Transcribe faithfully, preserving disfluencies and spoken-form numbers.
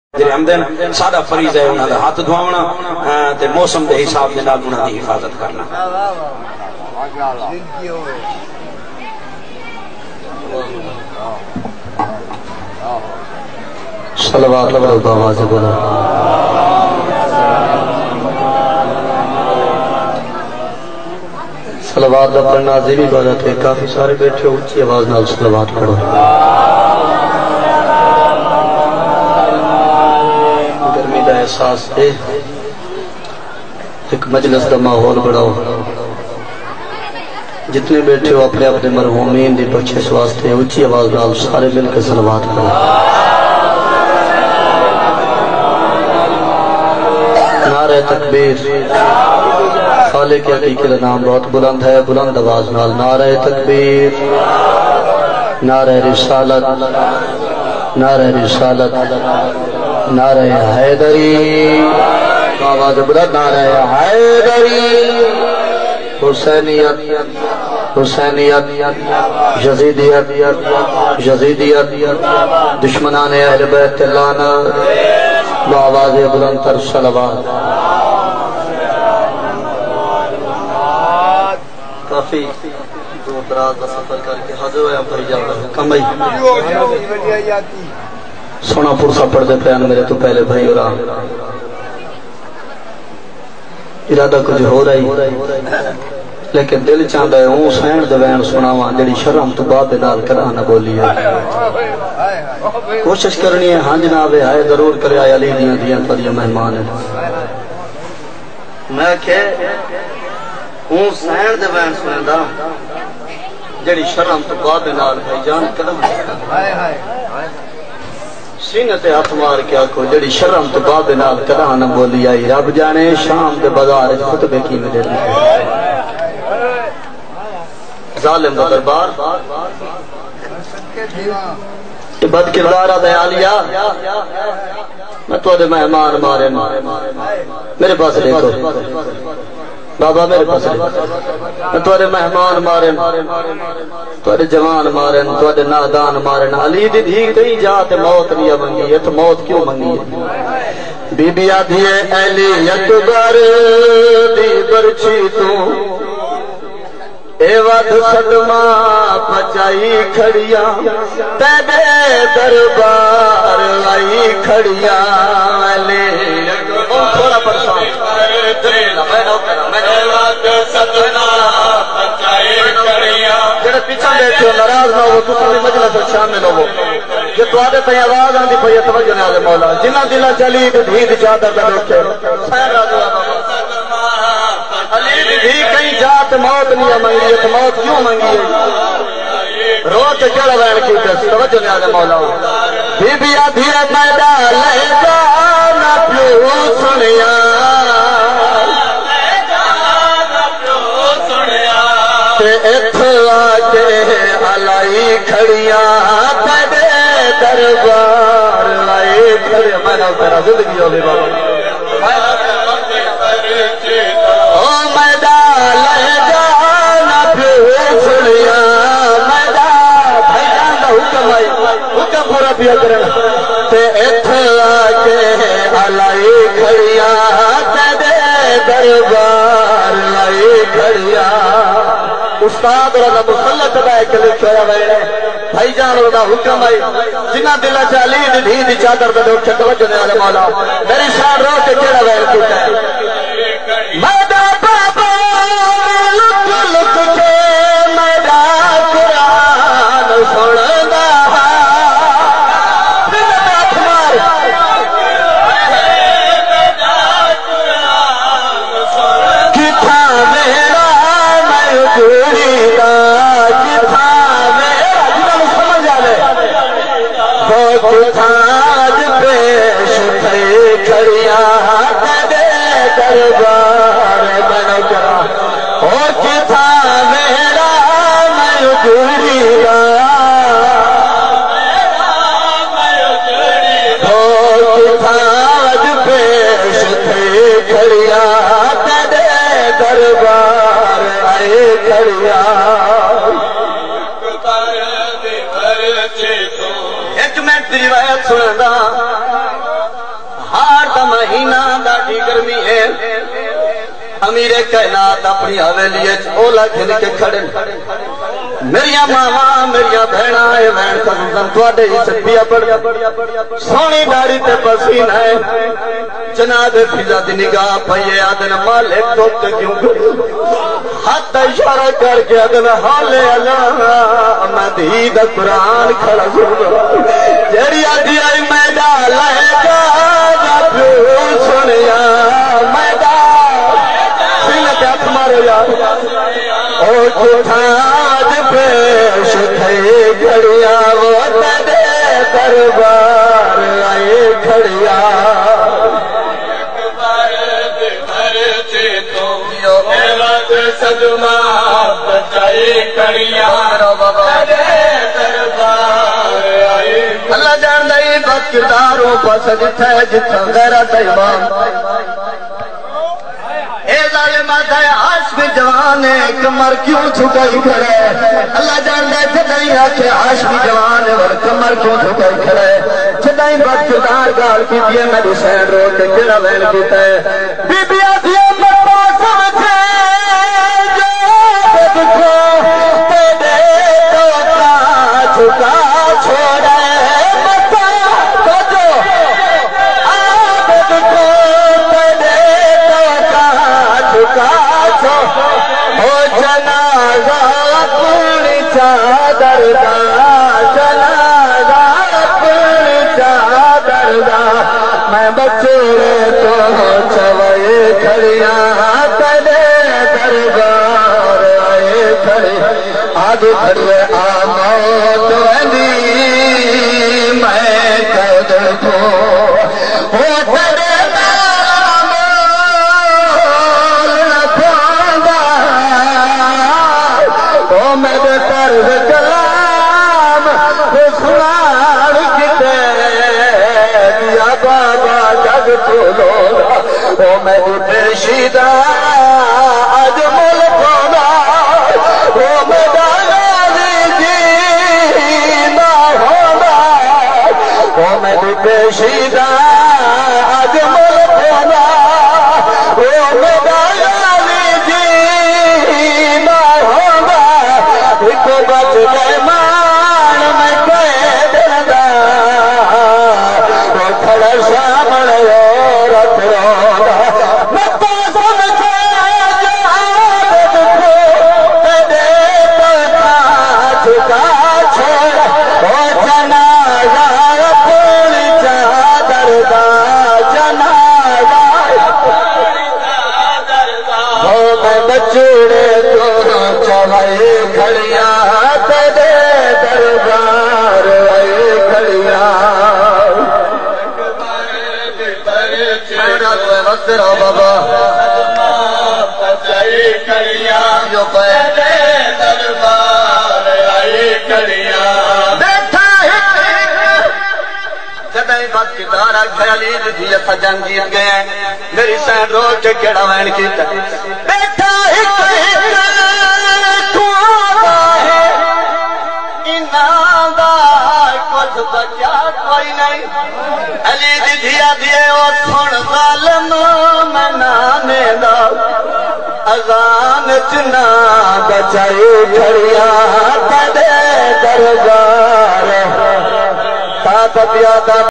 ہمدن سادہ فریض ہے انہاں دا ہاتھ دھواونا تے موسم دے حساب دے نال انہاں دی حفاظت کرنا. صلوات اللہ آواز بولا. صلوات دا پڑھنا عظیم عبادت ہے. کافی سارے بیٹھے اونچی آواز نال صلوات پڑھو. گرمی دا احساس ہے. ایک مجلس دا ماحول بڑھاؤ. جتنے بیٹھے ہو اپنے اپنے مرحومین دی بخشش واسطے اونچی آواز نال سارے مل کے صلوات پڑھو. نعرہ تکبیر. خالق حقیقی کا نام بہت بلند ہے. بلند آواز نال نعرہ تکبیر. نعرہ رسالت. نعرہ رسالت. نعرہ حیدری. آواز بلند. نعرہ حیدری. حسینیت. حسینیت. یزیدیت. یزیدیت. دشمنان اہل بیت لعنت. بآواز بلند تر صلوات. کافی دور دراز کا سفر کر کے حاضر ہوئے ہم بھائی جا رہے ہیں. کم بھائی سونا پرسا پڑھ دے پیان میرے تو پہلے بھائی ہو رہا. ارادہ کچھ ہو رہی لیکن دل چاہتا ہے ہوں سین دوین سناواں جڑی شرم تو بعد نال کرا نہ بولی ہے. کوشش کرنی ہے. ہاں جناب ہے ضرور کرے آیا علی دیاں دیاں پر یہ مہمان ہے. میں کہ ہوں سین دوین سندا جڑی شرم تو بعد نال بھائی جان کرا سینے تے ہاتھ مار کے آکھو جڑی شرم تو بعد نال کرا نہ بولی آئی. رب جانے شام دے بازار خطبے کی میں دے ظالم دا دربار یہ بد کردار دے عالیہ. میں تو دے مہمان مارے میرے پاس دیکھو بابا میرے پاس دیکھو. میں تو دے مہمان مارے تو دے جوان مارے تو دے نادان مارے. علی دی دھی کئی جات موت نہیں منگی ہے تو موت کیوں منگی ہے. بی بی آدھی علی یکبر دی برچی تو اے ود صدمہ پچائی کھڑیا تیرے دربار آئی کھڑیا. تھوڑا پرسان جڑے پیچھا بیٹھے ہو ناراض نہ ہو تو ساری مجلس میں شامل ہو. جو تواڈے تے آواز آندی پئی ہے توجہ نال مولا جنہاں دلاں چلی تے دھی دی چادر تے بیٹھے خیر راضی علی دی دھی کہیں جات موت نہیں منگی ہے. موت کیوں منگی ہے. رو کے کہڑا وین کی دس توجہ نال مولا. بی بی آدھی میڈا لے جا نہ پیو سنیا تے اتھے آ کے علائی کھڑیاں تیرے دربار لائی کھڑے. میں نہ تیرا زندگی ہو بھی بابا پورا پیا کرنا تے اتھے آکے علائی کھڑیاں تیرے دربار لائی کھڑیاں. استاد رضا مسلط بے کے لکھے ہوئے بھائی جان رضا حکم آئی جنہ دلہ چالی دی دھی دی چادر دے دوچے توجہ نے آلے مولا میری شان رو کے کیڑا ویل کیتا ہے. میڈا بابا لک لک کے میڈا قرآن سندا دربار بن کرا اور کتھا میرا میں اجڑی گا اور کتھا اج پیش تھے کھڑیا تیرے دربار آئے کھڑیا. ایک منٹ روایت سننا امیر کائنات اپنی حویلی اولا کھل کے کھڑے میریا ماما میریا بہنا ہے وین کسم تواڈے ہی سپیا پڑ سونی داڑھی تے پسینہ ہے جناب فضا دی نگاہ پئیے آدن مالک تو تے کیوں ہاتھ اشارہ کر کے آدن حالے اللہ میں دھی دا قرآن کھڑا سن جیڑی آدھی آئی میڈا لے گا پیو سنیا میڈا سینہ تے ہاتھ مارو یار او چھوٹھاج پیش تھے گھڑیا وہ تیرے دربار آئے گھڑیا سجما بچائے کڑیا اللہ جان دئی بد کرداروں پس جتھے جتھا غیرت امام اے ظالمات ہے عاشق جوان ہے کمر کیوں چھکائی کھڑے اللہ جان دے چھتائی آکھے عاشق جوان ہے اور کمر کیوں چھکائی کھڑے چھتائی بد کردار گال کی دیئے میری سین رو کے کڑا وین کیتا ہے بی بی آدھیے مربا سمجھے میں بچے تو چوئے کھڑیا تلے دربار آئے کھڑے آج کھڑے آ موت ویندی میں قید کو ہو تیرے نام نہ پاؤں او میرے طرز کلام سنان کتے دیا بابا جگ کھولو او میری پیشیدہ آج ملک ہونا او میرا غازی جینا ہونا او میری پیشیدہ آج ملک ہونا او میرا غازی جینا ہونا ایک بچ گئے مان میں قید دا وہ کھڑا سامنے عورت رونا میں تو سمجھے جہاد کو تیرے پتا چکا چھوڑا او جنازہ پوری چادر دا جنازہ ہو میں بچڑے تو چوائے کھڑیا تیرے دربار آئے کھڑیا وقت رہو بابا بچائے کھڑیا جو تیرے دربار آئے کھڑیا بیٹھا ہے جدائی بات کی دارہ خیالی جی ایسا جنگ جیت گئے ہیں میری سین رو کے کیڑا وین کیتا بیٹھا ہے تو ہے انہاں دا کچھ تو کیا کوئی نہیں علی دی دھیا دیئے او سن ظالم میں نانے دا اذان چنا بچائی کھڑیا تیرے دربار تا تبیادہ